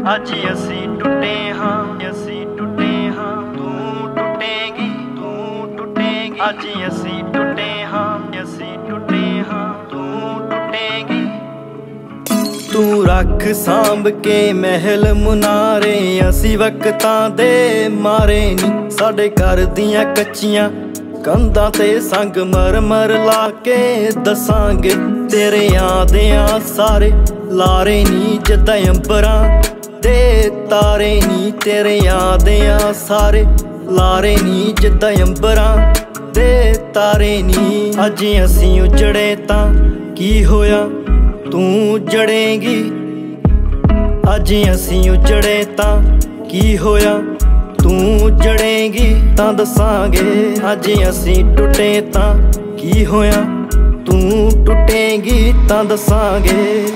ਅੱਜ ਅਸੀਂ ਟੁੱਟੇ ਹਾਂ, ਅਸੀਂ ਟੁੱਟੇ ਹਾਂ, ਤੂੰ ਟੁੱਟੇਗੀ, ਤੂੰ ਟੁੱਟੇਗੀ। ਅੱਜ ਅਸੀਂ ਟੁੱਟੇ ਹਾਂ, ਅਸੀਂ ਟੁੱਟੇ ਹਾਂ, ਤੂੰ ਟੁੱਟੇਗੀ। ਤੂੰ ਰੱਖ ਸਾਂਭ ਕੇ ਮਹਿਲ ਮੁਨਾਰੇ, ਅਸੀਂ ਵਕਤਾਂ ਦੇ ਮਾਰੇ ਨੀ। ਸਾਡੇ ਘਰ ਦੀਆਂ ਕੱਚੀਆਂ ਕੰਧਾਂ ਤੇ ਸੰਗ ਮਰਮਰ ਲਾ ਕੇ ਦੱਸਾਂਗੇ ਤੇਰੇ ਆਂਦਿਆਂ ਸਾਰੇ ਲਾਰੇ ਨੀ। ਜਿੱਦਾਂ ਅੰਬਰਾਂ ਦੇ ਤਾਰੇ ਨੀ, ਤੇਰੇ ਆਂਦਿਆਂ ਸਾਰੇ ਲਾਰੇ ਨੀ। ਜਿੱਦਾਂ ਅੰਬਰਾਂ ਦੇ ਤਾਰੇ ਨੀ। ਅੱਜ ਅਸੀਂ ਉਜੜੇ ਤਾਂ ਕੀ ਹੋਇਆ, ਤੂੰ ਜੜੇਂਗੀ। ਅੱਜ ਅਸੀਂ ਉਜੜੇ ਤਾਂ ਕੀ ਹੋਇਆ, ਤੂੰ ਜੜੇਂਗੀ। ਤਾਂ ਦੱਸਾਂਗੇ ਅੱਜ ਅਸੀਂ ਟੁੱਟੇ ਤਾਂ ਕੀ ਹੋਇਆ, ਤੂੰ ਟੁੱਟੇਂਗੀ। ਤਾਂ ਦੱਸਾਂਗੇ।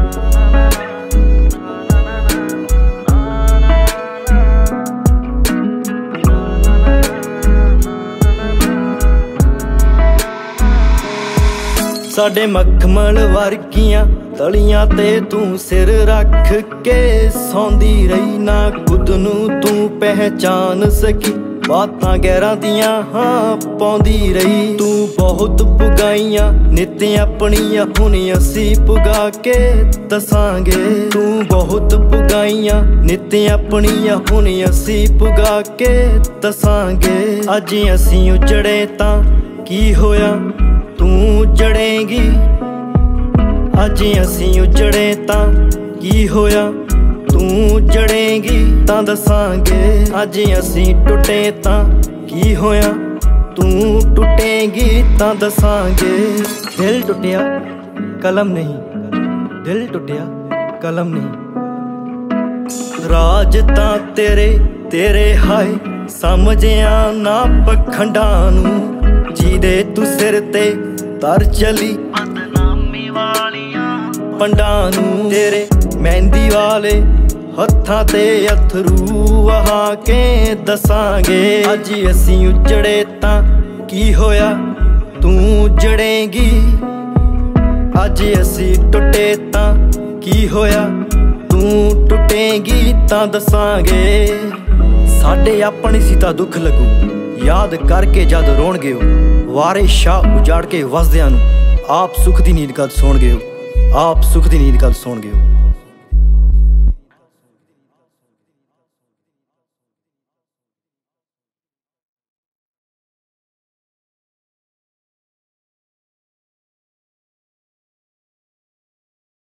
ਸਾਡੇ ਮਖਮਲ ਵਰਗੀਆਂ ਤਲੀਆਂ ਤੇ ਤੂੰ ਸਿਰ ਰੱਖ ਕੇ ਸੌਂਦੀ ਰਹੀ। ਨਾ ਖੁਦ ਨੂੰ ਤੂੰ ਪਹਿਚਾਨ ਸਕੀ, ਬਾਤਾਂ ਗੈਰਾਂ ਦੀਆਂ ਹਾਂ ਪਾਉਂਦੀ ਰਹੀ। ਤੂੰ ਬਹੁਤ ਪੁਗਾਈਆਂ ਨਿੱਤ ਆਪਣੀਆਂ, ਹੁਣ ਅਸੀਂ ਪੁਗਾ ਕੇ ਦੱਸਾਂਗੇ। ਤੂੰ ਬਹੁਤ ਪੁਗਾਈਆਂ ਨਿੱਤ ਆਪਣੀਆਂ, ਹੁਣ ਅਸੀਂ ਪੁਗਾ ਕੇ ਦੱਸਾਂਗੇ। ਅੱਜ ਅਸੀਂ ਉਜੜੇ ਤਾਂ ਕੀ ਹੋਇਆ, ਤੂੰ ਜੜੇਂਗੀ। ਅੱਜ ਅਸੀਂ ਉਜੜੇ ਤਾਂ ਕੀ ਹੋਇਆ, ਤੂੰ ਜੜੇਂਗੀ। ਤਾਂ ਦੱਸਾਂਗੇ। ਅੱਜ ਅਸੀਂ ਟੁੱਟੇ ਤਾਂ ਕੀ ਹੋਇਆ, ਤੂੰ ਟੁੱਟੇਂਗੀ। ਤਾਂ ਦੱਸਾਂਗੇ। ਦਿਲ ਟੁੱਟਿਆ ਕਲਮ ਨਹੀਂ, ਦਿਲ ਟੁੱਟਿਆ ਕਲਮ ਨਹੀਂ। ਰਾਜ ਤਾਂ ਤੇਰੇ ਹਾਏ ਸਮਝਿਆ ਨਾ ਪਖੰਡਾਂ ਨੂੰ। ਜਿਹਦੇ ਤੂੰ ਸਿਰ ਤੇ ਤਰ ਚਲੀ ਬਦਨਾਮੀ ਵਾਲੀਆਂ ਪੰਡਾਂ ਨੂੰ। ਤੇਰੇ ਮਹਿੰਦੀ ਵਾਲੇ ਹੱਥਾਂ ਤੇ ਅਥਰੂ ਵਹਾ ਕੇ ਦੱਸਾਂਗੇ। ਅੱਜ ਅਸੀਂ ਉਜੜੇ ਤਾਂ ਕੀ ਹੋਇਆ, ਤੂੰ ਜੜੇਂਗੀ। ਅੱਜ ਅਸੀਂ ਟੁੱਟੇ ਤਾਂ ਕੀ ਹੋਇਆ, ਤੂੰ ਟੁੱਟੇਂਗੀ। ਤਾਂ ਦੱਸਾਂਗੇ। ਸਾਡੇ ਆਪਣੇ ਸੀ ਤਾਂ ਦੁੱਖ ਲੱਗੂ, ਯਾਦ ਕਰਕੇ ਜਦ ਰੋਣਗੇ ਉਹ। ਵਾਰੇ ਸ਼ਾਹ ਉਜਾੜ ਕੇ ਵਸਦਿਆਂ ਨੂੰ, ਆਪ ਸੁੱਖ ਦੀ ਨੀਂਦ ਕਦ ਸੌਣਗੇ ਉਹ, ਆਪ ਸੁੱਖ ਦੀ ਨੀਂਦ ਕਦ ਸੌਣਗੇ ਉਹ।